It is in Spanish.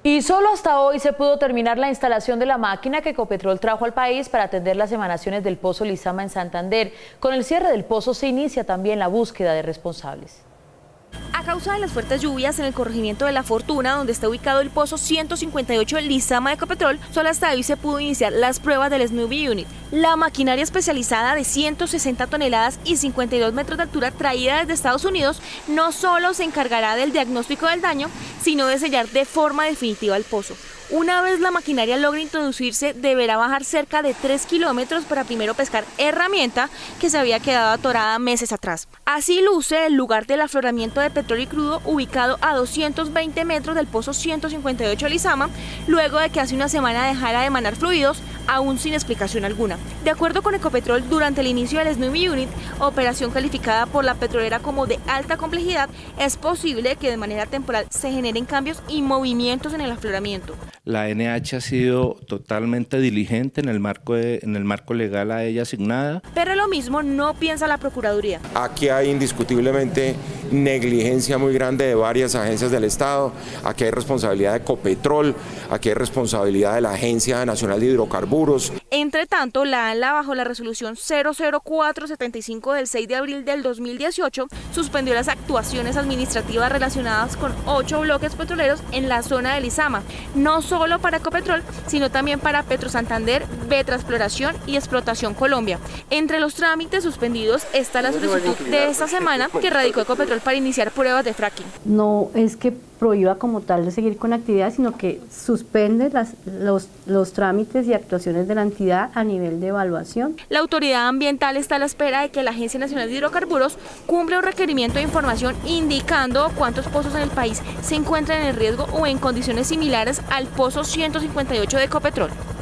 Y solo hasta hoy se pudo terminar la instalación de la máquina que Ecopetrol trajo al país para atender las emanaciones del pozo Lizama en Santander. Con el cierre del pozo se inicia también la búsqueda de responsables. A causa de las fuertes lluvias en el corregimiento de La Fortuna, donde está ubicado el pozo 158 Lizama de Ecopetrol, solo hasta hoy se pudo iniciar las pruebas del Snowy Unit. La maquinaria especializada de 160 toneladas y 52 metros de altura traída desde Estados Unidos no solo se encargará del diagnóstico del daño, sino de sellar de forma definitiva el pozo. Una vez la maquinaria logre introducirse, deberá bajar cerca de 3 kilómetros para primero pescar herramienta que se había quedado atorada meses atrás. Así luce el lugar del afloramiento de petróleo crudo ubicado a 220 metros del pozo 158 Lizama, luego de que hace una semana dejara de emanar fluidos, aún sin explicación alguna. De acuerdo con Ecopetrol, durante el inicio del Snowy Unit, operación calificada por la petrolera como de alta complejidad, es posible que de manera temporal se generen cambios y movimientos en el afloramiento. La NH ha sido totalmente diligente en el marco legal a ella asignada. Pero lo mismo no piensa la Procuraduría. Aquí hay indiscutiblemente negligencia muy grande de varias agencias del Estado, aquí hay responsabilidad de Ecopetrol, aquí hay responsabilidad de la Agencia Nacional de Hidrocarburos. Entre tanto, la ANLA, bajo la resolución 00475 del 6 de abril del 2018, suspendió las actuaciones administrativas relacionadas con 8 bloques petroleros en la zona de Lizama, no solo para Ecopetrol, sino también para Petrosantander, Betraexploración y Explotación Colombia. Entre los trámites suspendidos está la solicitud de esta semana que radicó Ecopetrol para iniciar pruebas de fracking. No es que prohíba como tal de seguir con la actividad, sino que suspende los trámites y actuaciones de la entidad a nivel de evaluación. La autoridad ambiental está a la espera de que la Agencia Nacional de Hidrocarburos cumpla un requerimiento de información indicando cuántos pozos en el país se encuentran en riesgo o en condiciones similares al pozo 158 de Ecopetrol.